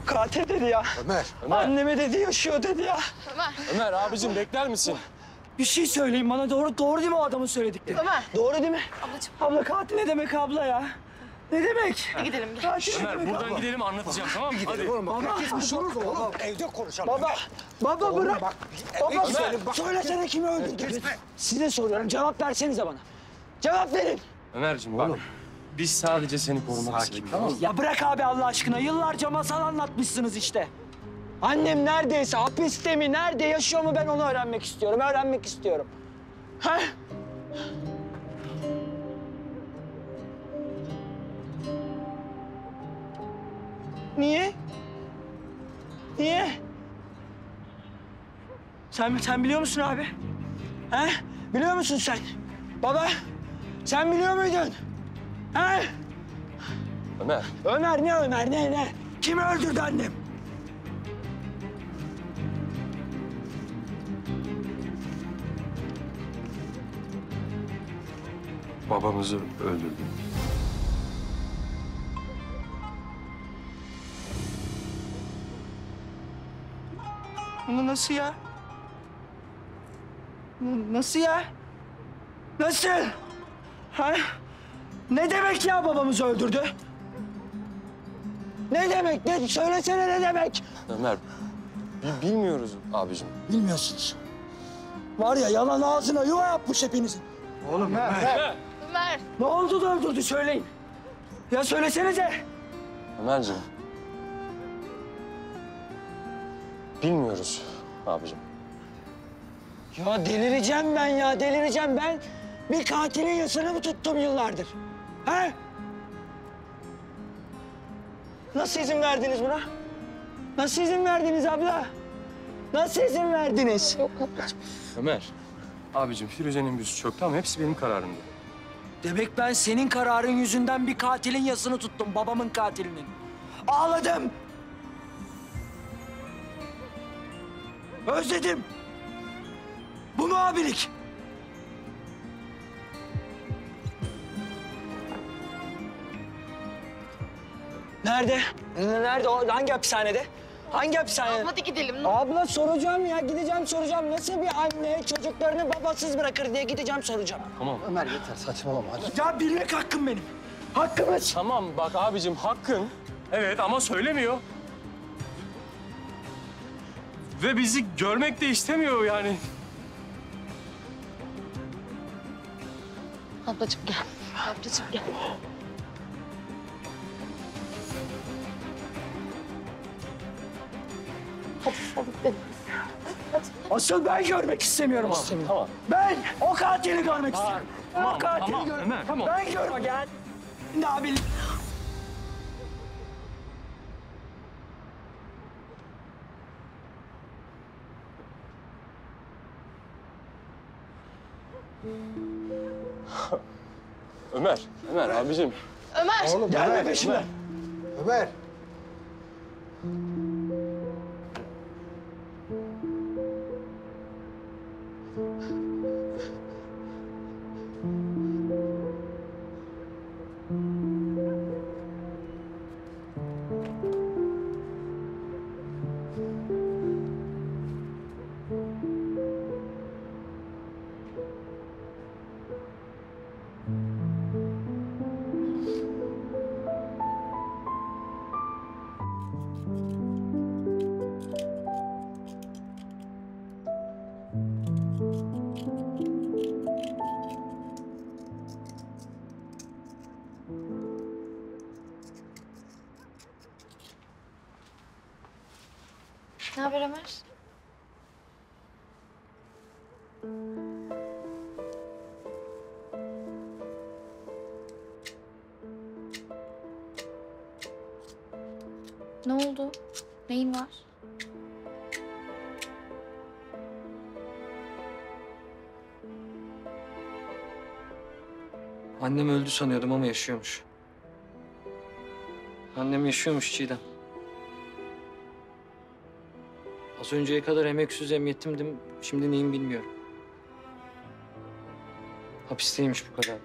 katil dedi ya. Ömer. Anneme dedi yaşıyor dedi ya. Ömer abicim bekler misin? Bir şey söyleyin bana doğru değil mi o adamın söyledikleri? Ömer. Doğru değil mi? Ablacığım. Abla katil ne demek abla ya? Ne demek? Gidelim gel. Katil ne Ömer demek buradan abla? gidelim anlatacağım tamam mı? Hadi. Baba. Oğlum evde konuşalım. Baba bırak. Bak, Baba Ömer. söylesene kimi öldürdü? Size soruyorum cevap versenize bana. Cevap verin. Ömerciğim bak. Biz sadece seni korumak istedik tamam mı? Ya bırak abi Allah aşkına. Yıllarca masal anlatmışsınız işte. Annem neredeyse hapiste mi, nerede yaşıyor mu ben onu öğrenmek istiyorum. Öğrenmek istiyorum. Ha? Niye? Niye? Sen biliyor musun abi? He? Biliyor musun sen? Baba, sen biliyor muydun? He? Ömer. Ömer ne? Kimi öldürdü annem? Babamızı öldürdü. Ama nasıl ya? Nasıl ya? Nasıl? Ha? Ne demek ya babamızı öldürdü? Ne demek? Ne? Söylesene ne demek? Ömer bilmiyoruz abicim. Bilmiyorsunuz. Var ya yalan ağzına yuva yapmış hepinizin. Ömer. Ne oldu da öldürdü söyleyin. Ya söylesenize. Ömerciğim. Bilmiyoruz abicim. Ya delireceğim ben ya delireceğim ben. Bir katilin yasını mı tuttum yıllardır? He? Nasıl izin verdiniz buna? Nasıl izin verdiniz abla? Nasıl izin verdiniz? Yok ablacığım. Ömer. Abicim Firuze'nin bir suçu yok tamam hepsi benim kararımdı. Demek ben senin kararın yüzünden bir katilin yasını tuttum, babamın katilinin. Ağladım. Özledim. Bu mu abilik? Nerede? Nerede o? Hangi hapishanede? Hangi hapishanede? Hadi gidelim. Abla soracağım ya, gideceğim soracağım. Nasıl bir anne çocuklarını babasız bırakır diye gideceğim soracağım. Tamam. Ömer yeter saçmalama hadi. Ya bilmek hakkım benim. Hakkımız. Tamam bak abicim hakkın. Evet ama söylemiyor. Ve bizi görmek de istemiyor yani. Ablacığım gel. Ablacığım gel. Hadi gidelim. Asıl ben görmek istemiyorum. Tamam. Ben o katili görmek istiyorum. tamam, o katili tamam, görmek. Ömer, tamam. Ben görmek. Gel. Ne abi? Ömer abicim. Ömer. Oğlum Gelme Ömer, peşimden. Ömer. Ne haber Ömer? Ne oldu? Neyin var? Annem öldü sanıyordum ama yaşıyormuş. Annem yaşıyormuş Çiğdem. Az önceye kadar hem öksüz hem yetimdim. Şimdi neyim bilmiyorum. Hapisteymiş bu kadar.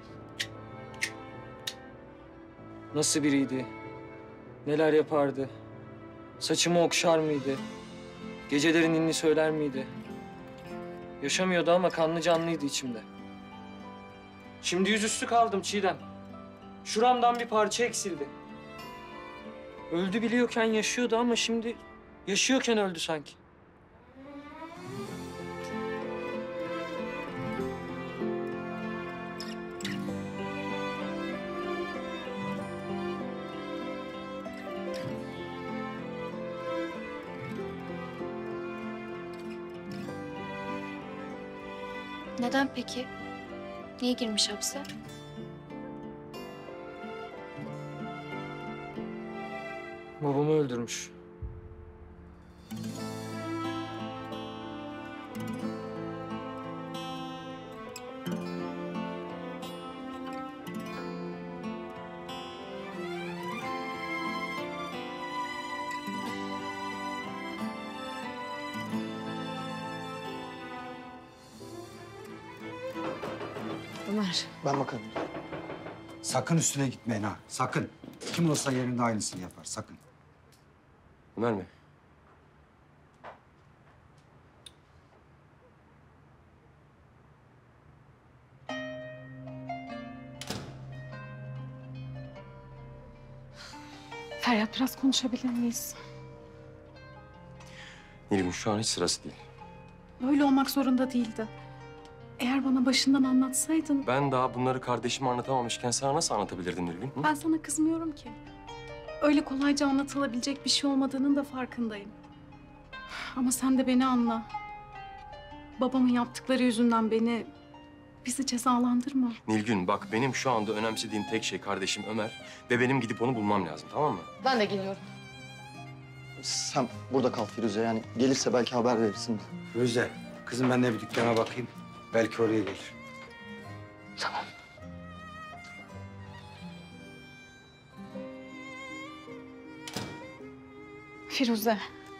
Nasıl biriydi? Neler yapardı? Saçımı okşar mıydı? Gecelerin inni söyler miydi? Yaşamıyordu ama kanlı canlıydı içimde. Şimdi yüzüstü kaldım Çiğdem. Şuramdan bir parça eksildi. Öldü biliyorken yaşıyordu ama şimdi yaşıyorken öldü sanki. Neden peki? Niye girmiş hapse? Babamı öldürmüş. Ömer. Ben bakarım. Sakın üstüne gitmeyin ha. Sakın. Kim olsa yerinde aynısını yapar. Sakın. Ömer mi? Feryat biraz konuşabilir miyiz? Nilgün şu an hiç sırası değil. Öyle olmak zorunda değildi. Eğer bana başından anlatsaydın Ben daha bunları kardeşime anlatamamışken sana nasıl anlatabilirdim Nilgün? Hı? ben sana kızmıyorum ki. Öyle kolayca anlatılabilecek bir şey olmadığının da farkındayım. Ama sen de beni anla. Babamın yaptıkları yüzünden bizi cezalandırma. Nilgün bak benim şu anda önemsediğim tek şey kardeşim Ömer ve benim gidip onu bulmam lazım, tamam mı? Ben de geliyorum. Sen burada kal Firuze. Yani gelirse belki haber verirsin. Gözde, kızım ben de bir dükkana bakayım. Belki oraya gelir. Tamam. Firuze.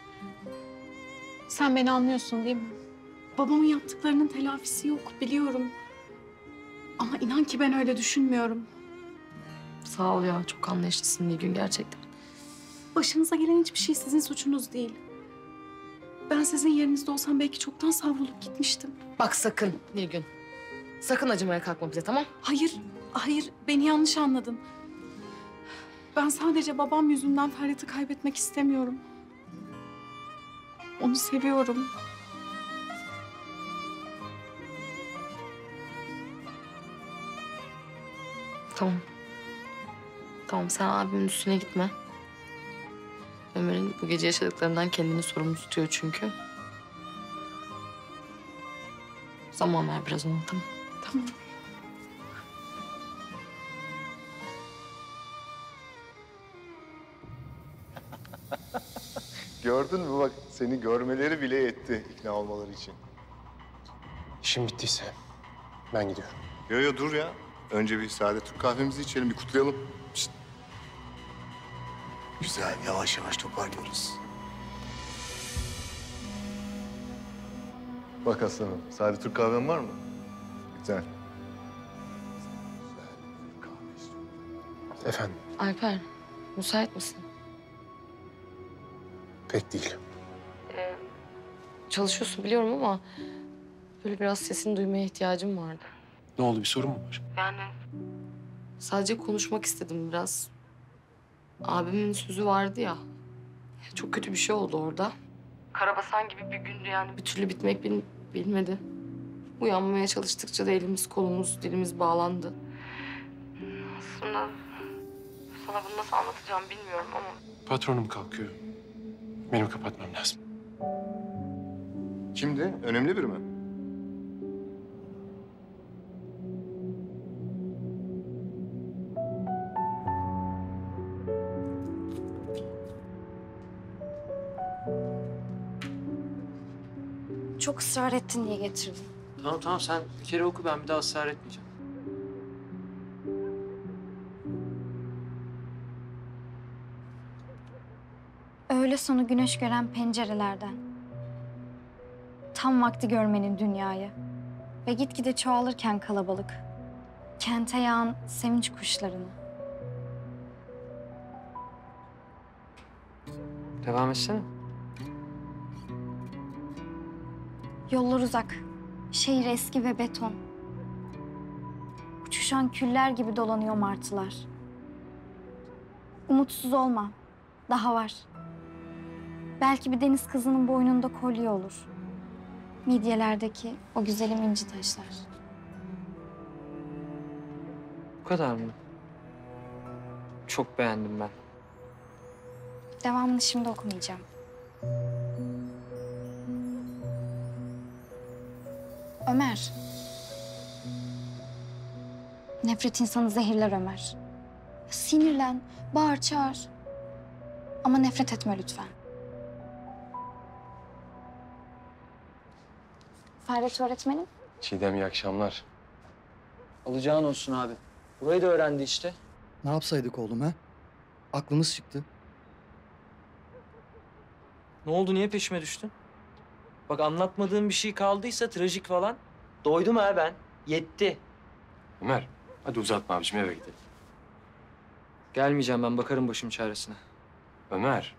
Sen beni anlıyorsun değil mi? Babamın yaptıklarının telafisi yok biliyorum. Ama inan ki ben öyle düşünmüyorum. Sağ ol ya. Çok anlayışlısın Nilgün gerçekten. Başınıza gelen hiçbir şey sizin suçunuz değil. Ben sizin yerinizde olsam belki çoktan savrulup gitmiştim. Bak sakın Nilgün. Sakın acımaya kalkma bize, tamam? Hayır, beni yanlış anladın. Ben sadece babam yüzünden Feryat'ı kaybetmek istemiyorum. Onu seviyorum. Tamam. Tamam, sen abimin üstüne gitme. Ömer'in bu gece yaşadıklarından kendini sorumlu tutuyor çünkü. Zaman ver biraz ona, tamam? Tamam. Gördün mü bak seni görmeleri bile yetti ikna olmaları için. İşim bittiyse ben gidiyorum. Yo dur ya. Önce bir sade Türk kahvemizi içelim bir kutlayalım. Şişt. Güzel yavaş yavaş toparlıyoruz. Bak aslanım sade Türk kahven var mı? Güzel. Efendim, Alper, müsait misin? pek değil. Çalışıyorsun biliyorum ama böyle biraz sesini duymaya ihtiyacım vardı. Ne oldu, bir sorun mu var? Yani sadece konuşmak istedim biraz. Abimin sözü vardı ya. Çok kötü bir şey oldu orada. Karabasan gibi bir gündü yani. Bir türlü bitmek bilmedi. Uyanmaya çalıştıkça da elimiz, kolumuz, dilimiz bağlandı. Aslında sana bunu nasıl anlatacağım bilmiyorum ama... Patronum kalkıyor. Benim kapatmam lazım. Kimdi? Önemli biri mi? Çok ısrar ettin diye getirdim. Tamam sen bir kere oku, ben bir daha ısrar etmeyeceğim. Öğle sonu güneş gören pencerelerden. Tam vakti görmenin dünyayı. Ve gitgide çoğalırken kalabalık. Kente yağan sevinç kuşlarını. Devam etsene. Yollar uzak. Şehir eski ve beton. Uçuşan küller gibi dolanıyor martılar. Umutsuz olma. Daha var. Belki bir deniz kızının boynunda kolye olur. Midyelerdeki o güzelim inci taşlar. Bu kadar mı? Çok beğendim ben. Devamını şimdi okumayacağım. Ömer. Nefret insanı zehirler Ömer. Sinirlen, bağır çağır. Ama nefret etme lütfen. Ferhat öğretmenim. Çiğdem iyi akşamlar. Alacağın olsun abi. Burayı da öğrendi işte. Ne yapsaydık oğlum ha? Aklımız çıktı. Ne oldu? Niye peşime düştün? Bak anlatmadığım bir şey kaldıysa trajik falan. Doydum ha ben. Yetti. Ömer hadi uzatma abicim eve gidelim. Gelmeyeceğim ben. Bakarım başım çaresine. Ömer.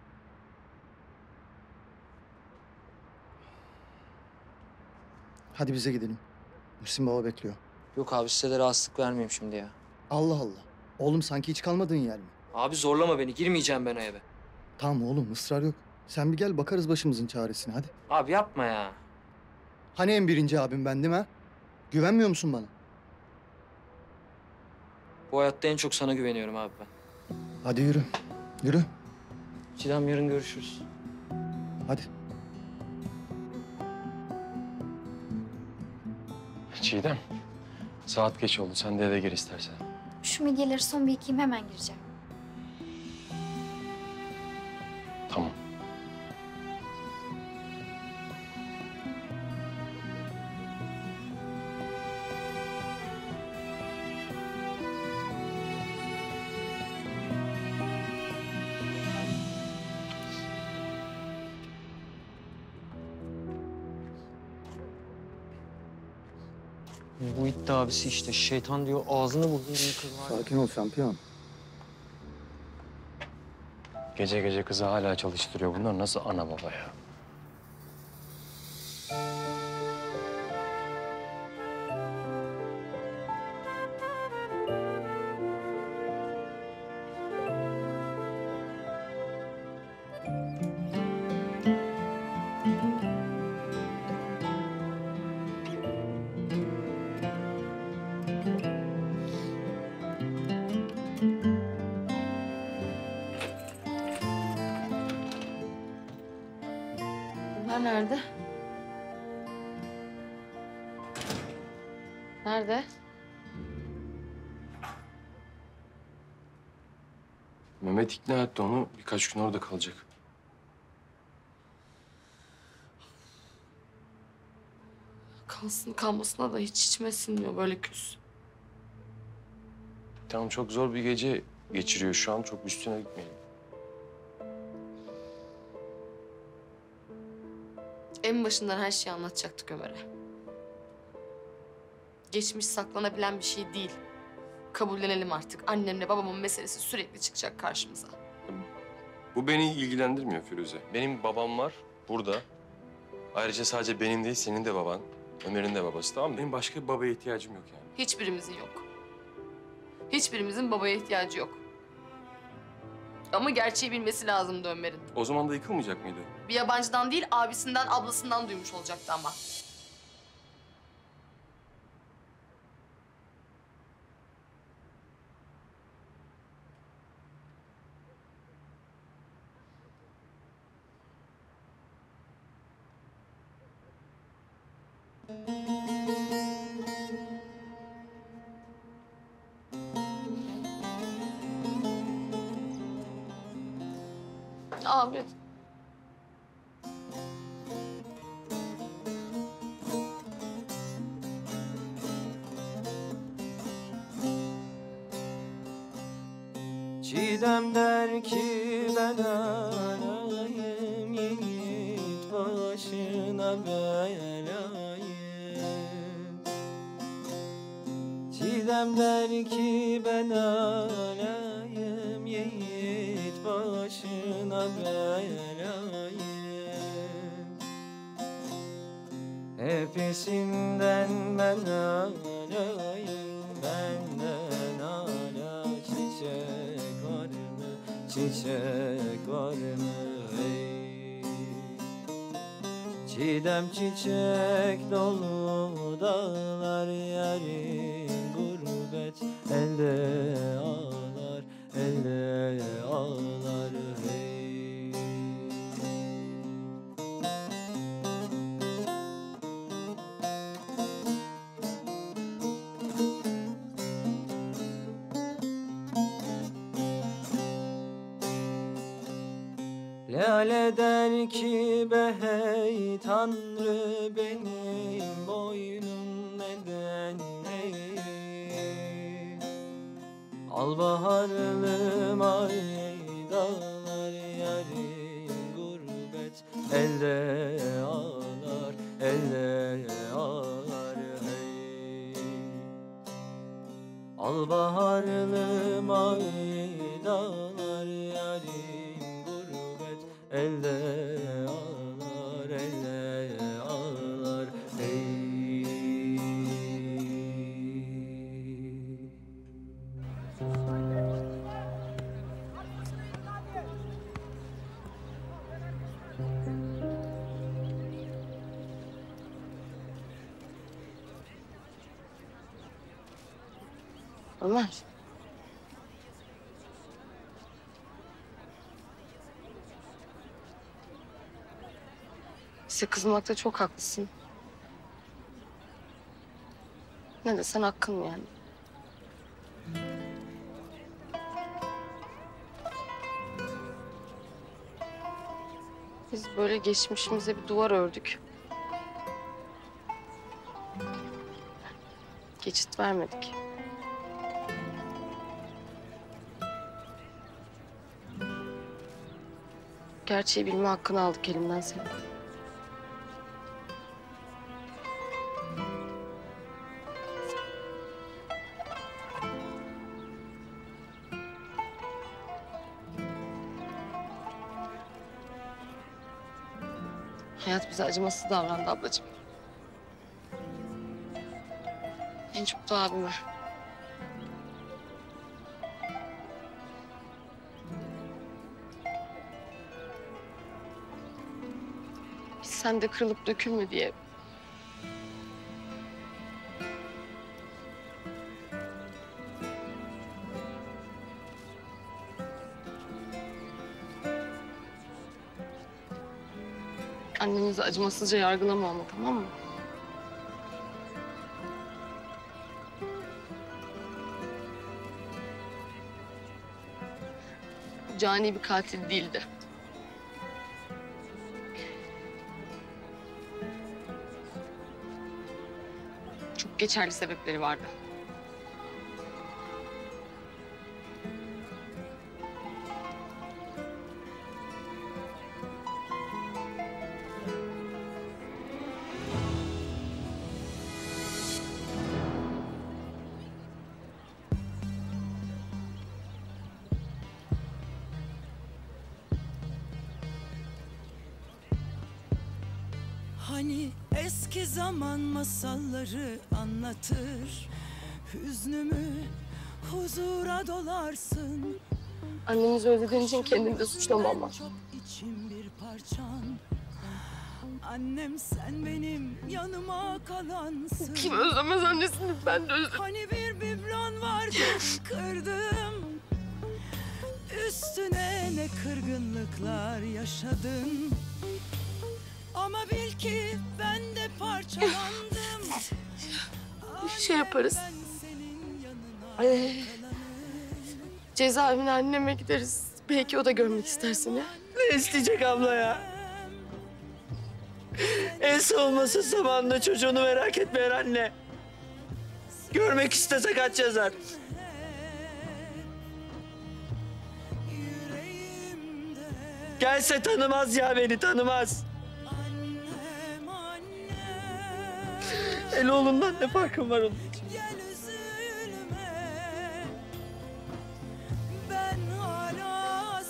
Hadi bize gidelim. Muhsin baba bekliyor. Yok abi size de rahatsızlık vermeyeyim şimdi ya. Allah Allah. Oğlum sanki hiç kalmadığın yer mi? Abi zorlama beni. Girmeyeceğim ben o eve. Tamam oğlum ısrar yok. Sen bir gel bakarız başımızın çaresine hadi. Abi yapma ya. Hani en birinci abim bendim ha? Güvenmiyor musun bana? Bu hayatta en çok sana güveniyorum abi ben. Hadi yürü. Yürü. Çiğdem yarın görüşürüz. Hadi. Çiğdem. Saat geç oldu. Sen de eve gir istersen. Şu midyeleri son bir yıkayayım, hemen gireceğim. Tamam. Bu itti abisi işte. Şeytan diyor ağzını burnunu kırma. Sakin ol şampiyon. Gece gece kızı hala çalıştırıyor. Bunlar nasıl ana baba ya? Ömer nerede? Nerede? Mehmet ikna etti onu. Birkaç gün orada kalacak. Kalsın kalmasına da hiç içime sinmiyor böyle küs. Tamam çok zor bir gece geçiriyor şu an. Çok üstüne gitmeyelim. En başından her şeyi anlatacaktık Ömer'e. Geçmiş saklanabilen bir şey değil. Kabullenelim artık. Annemle babamın meselesi sürekli çıkacak karşımıza. Bu beni ilgilendirmiyor Firuze. Benim babam var burada. Ayrıca sadece benim değil, senin de baban. Ömer'in de babası, tamam mı? Benim başka bir babaya ihtiyacım yok yani. Hiçbirimizin yok. Hiçbirimizin babaya ihtiyacı yok. Ama gerçeği bilmesi lazımdı Ömer'in. O zaman da yıkılmayacak mıydı? Bir yabancıdan değil, abisinden, ablasından duymuş olacaktı ama. Abi. Çiğdem der ki ben anayım, yiğit başına belayım. Çiğdem der ki ben anayım, yiğit başına belayım. tepesinden ben alayım. Benden hala çiçek var mı? Çiçek var mı? Hey. Çiğdem çiçek dolu dağlar, yarim gurbet elde ağlar, elde ağlar. Hey. Lale der ki be hey Tanrı, benim boynum neden eğri? Al baharlım ay dağlar, yarim gurbet elde ağlar, elde ağlar. Hey. Al baharlım ay dağlar, yarim elde ağlar, elde ağlar. Hey. Ömer. Bize kızmakta çok haklısın. Ne desen hakkın yani. Biz böyle geçmişimize bir duvar ördük. Geçit vermedik. Gerçeği bilme hakkını aldık elimden senin. Hayat bize acımasız davrandı ablacığım. En çok da abime. Biz sen de kırılıp dökülme diye. Annemizi acımasızca yargılama ama, tamam mı? Cani bir katil değildi. Çok geçerli sebepleri vardı. Hani eski zaman masalları anlatır, hüznümü huzura dolarsın. Annemizi özlediğin için kendini de suçlama ama. Çok içim bir parçan. Annem sen benim yanıma kalansın. Kim özlemez annesini? Ben de özledim. Hani bir bibran vardı kırdım. Üstüne ne kırgınlıklar yaşadın. Ama bil ki ben de parçalandım. Bir şey yaparız. Cezaevine anneme gideriz. Belki o da görmek ister seni. Ne isteyecek abla ya? En savunmasız zamanında çocuğunu merak etmeyen anne. Görmek istese kaç yazar? Gelse tanımaz ya, beni tanımaz. El oğlundan ne farkım var onun için? Gel üzülme. Ben hala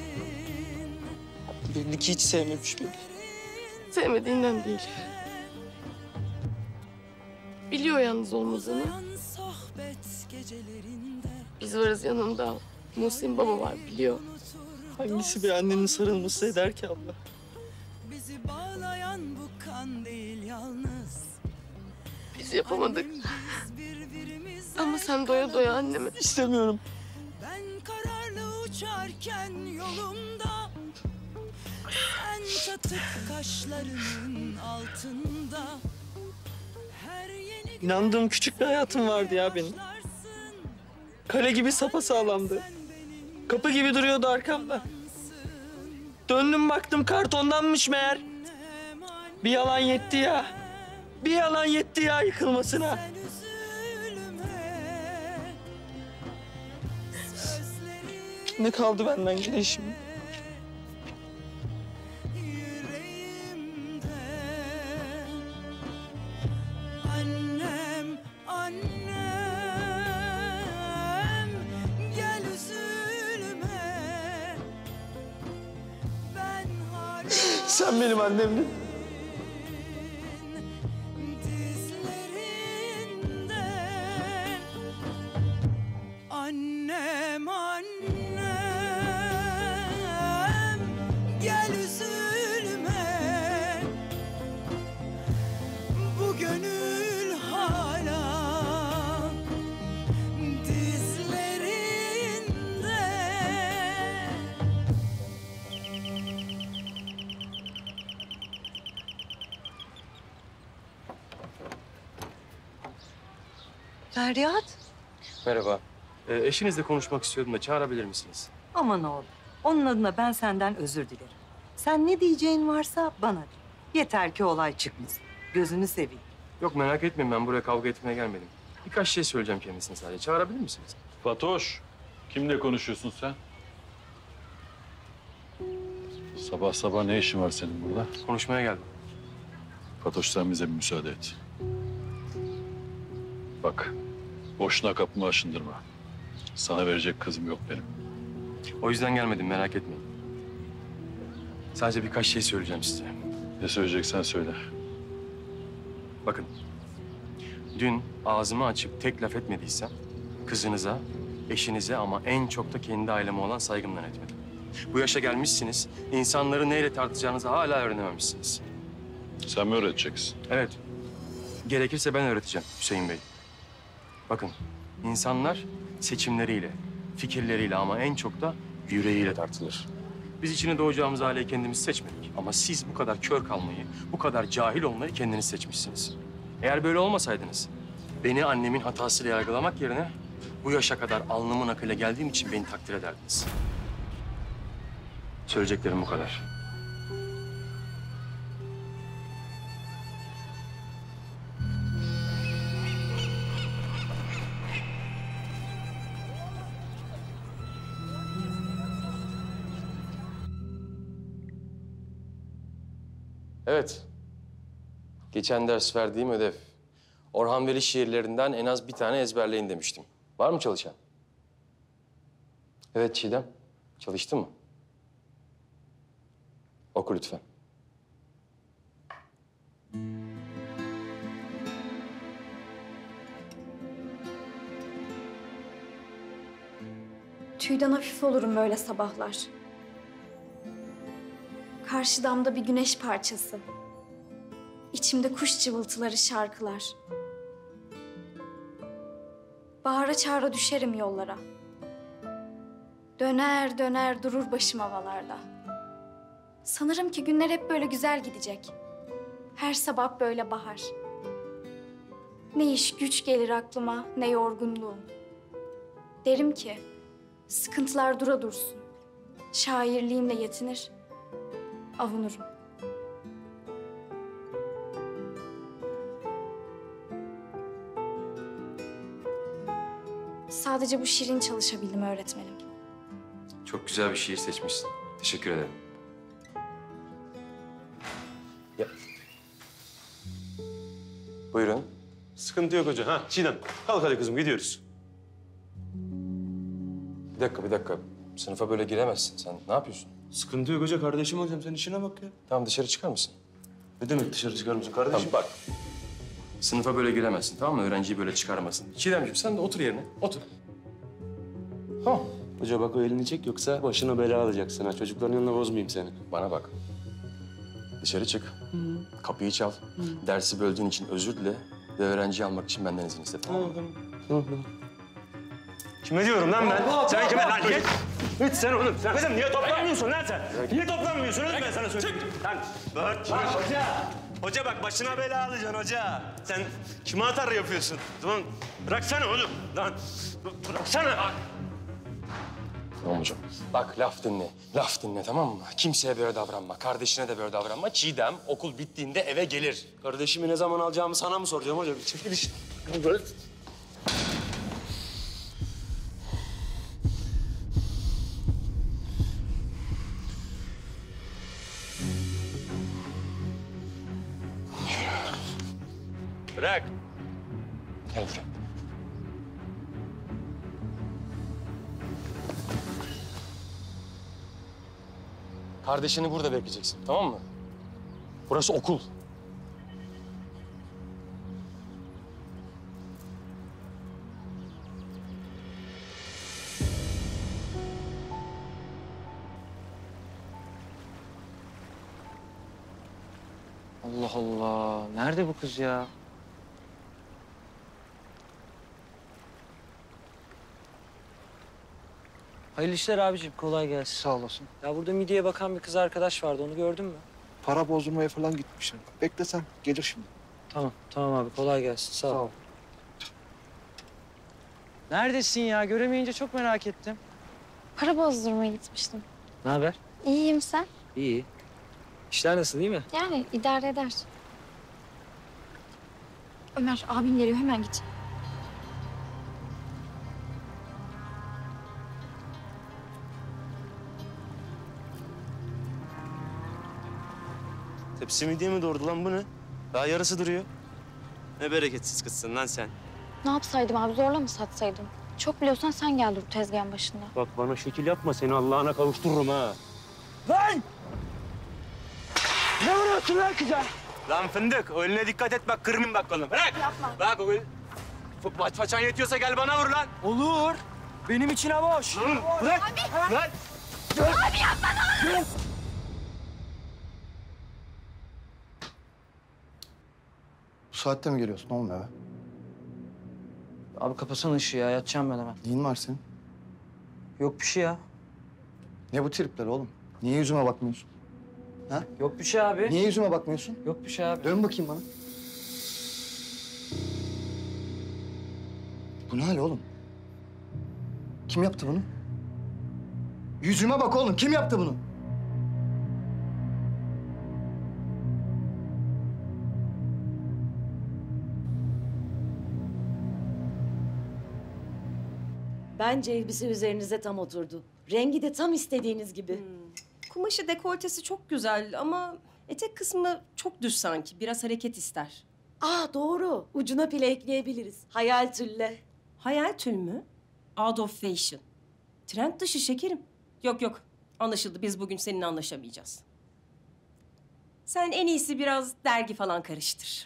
senin. Belli ki hiç sevmemiş beni. Sevmediğinden değil. Biliyor yalnız olmadığını. Sohbet gecelerinde Biz varız yanında. Muhsin baba var biliyor. Hangisi bir annenin sarılması eder ki abla? bizi bağlayan bu kan değil yalnız. Biz yapamadık. Biz birbirimizden Ama sen doya doya anneme. İstemiyorum. Ben kararlı uçarken yolumda sen çatık kaşlarının altında her yeni İnandığım küçük bir hayatım vardı ya benim. Kale gibi sapasağlamdı. Kapı gibi duruyordu arkamda. Döndüm baktım kartondanmış meğer. Bir yalan yetti ya. Bir yalan yetti ya yıkılmasına. sen üzülme. Sözlerin Ne kaldı benden yine şimdi? yüreğimde. Annem, annem, gel üzülme. Ben hala Sen benim annemdin. dizlerinde. Annem, annem, gel üzülme. Bu gönül hala dizlerinde. Feryat, Merhaba. Eşinizle konuşmak istiyordum da çağırabilir misiniz? aman oğlum. Onun adına ben senden özür dilerim. Sen ne diyeceğin varsa bana de. Yeter ki olay çıkmasın. Gözünü seveyim. Yok merak etmeyin, ben buraya kavga etmeye gelmedim. Birkaç şey söyleyeceğim kendisine sadece. Çağırabilir misiniz? Fatoş, kimle konuşuyorsun sen? Sabah sabah ne işin var senin burada? Konuşmaya geldim. Fatoş sen bize bir müsaade et. Bak, boşuna kapımı aşındırma. Sana verecek kızım yok benim. O yüzden gelmedim, merak etmeyin. Sadece birkaç şey söyleyeceğim size. Ne söyleyeceksen söyle. Bakın, dün ağzımı açıp tek laf etmediysem kızınıza, eşinize ama en çok da kendi aileme olan saygımdan etmedim. Bu yaşa gelmişsiniz, insanları neyle tartacağınızı hala öğrenememişsiniz. Sen mi öğreteceksin? Evet, gerekirse ben öğreteceğim Hüseyin Bey. Bakın, insanlar seçimleriyle, fikirleriyle ama en çok da yüreğiyle tartılır. Biz içine doğacağımız aileyi kendimiz seçmedik. Ama siz bu kadar kör kalmayı, bu kadar cahil olmayı kendiniz seçmişsiniz. Eğer böyle olmasaydınız, beni annemin hatasıyla yargılamak yerine bu yaşa kadar alnımın akıyla geldiğim için beni takdir ederdiniz. Söyleyeceklerim bu kadar. Evet. Geçen ders verdiğim ödev. Orhan Veli şiirlerinden en az bir tane ezberleyin demiştim. Var mı çalışan? Evet Çiğdem. Çalıştın mı? Oku lütfen. Tüyden hafif olurum böyle sabahlar. Karşı damda bir güneş parçası. İçimde kuş cıvıltıları, şarkılar. Bahara çağıra düşerim yollara. Döner döner durur başım havalarda. Sanırım ki günler hep böyle güzel gidecek. Her sabah böyle bahar. Ne iş güç gelir aklıma, ne yorgunluğum. Derim ki sıkıntılar dura dursun. Şairliğimle yetinir, avunurum. Sadece bu şiirin çalışabildim öğretmenim. Çok güzel bir şiir seçmişsin. Teşekkür ederim. Ya. Buyurun. Sıkıntı yok hoca. Ha Çiğdem, kalk hadi kızım gidiyoruz. Bir dakika. Sınıfa böyle giremezsin. Sen ne yapıyorsun? Sıkıntı yok hoca, kardeşim olacağım. Sen işine bak ya. Tamam, dışarı çıkar mısın? Ne demek dışarı çıkar mısın kardeşim? Tamam, bak. Sınıfa böyle giremezsin, tamam mı? Öğrenciyi böyle çıkarmasın. Çiğdemciğim sen de otur yerine, otur. Ha. Hoca bak o elini çek yoksa başına bela alacaksın ha. Çocukların yanına bozmayayım seni. Bana bak. Dışarı çık. Kapıyı çal. Dersi böldüğün için özür dile. Ve öğrenciyi almak için benden izin iste, tamam mı? Kime diyorum lan ben? Sen kime lan? Git. Git sen oğlum. Sen kızım niye toplanmıyorsun lan sen? Niye toplanmıyorsun oğlum ben sana söyleyeyim. Lan bak. Hoca. Hoca bak başına bela alacaksın hoca. Sen kime atar yapıyorsun? Lan bıraksana oğlum. Lan bıraksana. Tamam hocam. Bak laf dinle. Laf dinle, tamam mı? Kimseye böyle davranma. Kardeşine de böyle davranma. Çiğdem okul bittiğinde eve gelir. Kardeşimi ne zaman alacağımı sana mı soracağım hoca? Bir çekil işte. Böyle. Bırak. Gel buraya. Kardeşini burada bekleyeceksin, tamam mı? Burası okul. Allah Allah. Nerede bu kız ya? Hayırlı işler abiciğim. Kolay gelsin. Sağ olasın. Ya burada midyeye bakan bir kız arkadaş vardı. Onu gördün mü? Para bozdurmaya falan gitmişim. Bekle sen. Gelir şimdi. Tamam. Tamam abi. Kolay gelsin. Sağ ol. Neredesin ya? Göremeyince çok merak ettim. Para bozdurmaya gitmiştim. Ne haber? İyiyim sen? İyi. İşler nasıl, değil mi? Yani idare eder. Ömer abin geliyor hemen git. Tepsi midye mi doğurdu lan bu ne? Daha yarısı duruyor. Ne bereketsiz kızsın lan sen. Ne yapsaydım abi zorla mı satsaydım? Çok biliyorsan sen gel dur tezgahın başında. Bak bana şekil yapma seni Allah'ına kavuştururum ha. Lan! Ne vuruyorsun lan kıza? Lan fındık o eline dikkat et bak kırmayayım bak oğlum. Bırak. Yapma. Bak o el... Façan yetiyorsa gel bana vur lan. Olur. Benim içine boş. Bırak. Abi. Lan. Abi yapma ne olur. Bu saatte mi geliyorsun oğlum eve? Abi kapatsana ışığı ya. Yatacağım ben hemen. Neyin var senin? Yok bir şey ya. Ne bu tripler oğlum? Niye yüzüme bakmıyorsun? Ha? Yok bir şey abi. Niye yüzüme bakmıyorsun? Yok bir şey abi. Dön bakayım bana. Bu ne hal oğlum? Kim yaptı bunu? Yüzüme bak oğlum. Kim yaptı bunu? Bence elbise üzerinize tam oturdu. Rengi de tam istediğiniz gibi. Kumaşı dekoltesi çok güzel ama etek kısmı çok düz sanki. Biraz hareket ister. Aa doğru. Ucuna pile ekleyebiliriz. Hayal tülle. Hayal tül mü? Out of fashion. Trend dışı şekerim. Yok yok. Anlaşıldı. Biz bugün seninle anlaşamayacağız. Sen en iyisi biraz dergi falan karıştır.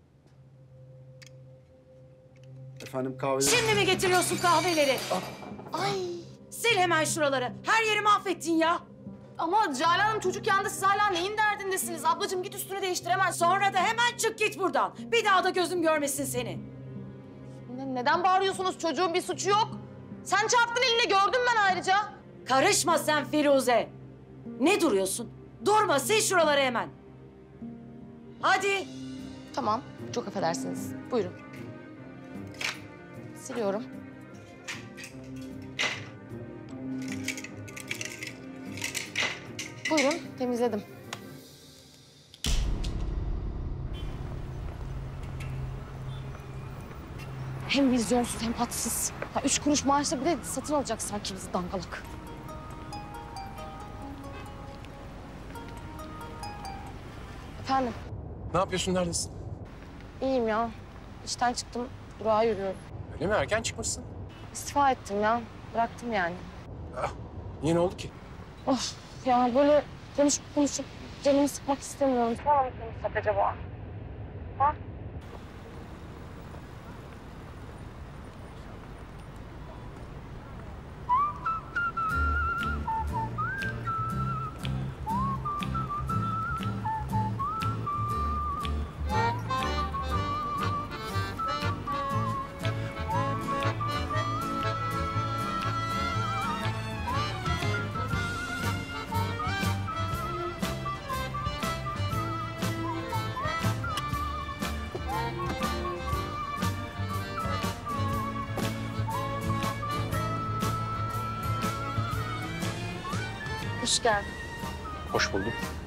Efendim kahve... Şimdi mi getiriyorsun kahveleri? Ay sil hemen şuraları. Her yeri mahvettin ya. Ama Cale Hanım çocuk yanında siz hala neyin derdindesiniz? Ablacığım git üstünü değiştir hemen. Sonra da hemen çık git buradan. Bir daha da gözüm görmesin seni. Neden bağırıyorsunuz? Çocuğun bir suçu yok. Sen çarptın eline gördüm ben ayrıca. Karışma sen Firuze. Ne duruyorsun? Durma sil şuraları hemen. Hadi. Tamam çok affedersiniz. Buyurun. Siliyorum. Buyurun temizledim. Hem vizyonsuz hem hadsız. Ya 3 kuruş maaşla bir de satın alacak sanki bizi dangalak. Efendim? Ne yapıyorsun, neredesin? İyiyim ya. İşten çıktım, durağa yürüyorum. Öyle mi? Erken çıkmışsın. İstifa ettim ya. Bıraktım yani. Ah, niye ne oldu ki? Of ya böyle konuşup canımı sıkmak istemiyorum. Sonra mı konuşsak acaba? Ha? Hoş geldin. Hoş bulduk.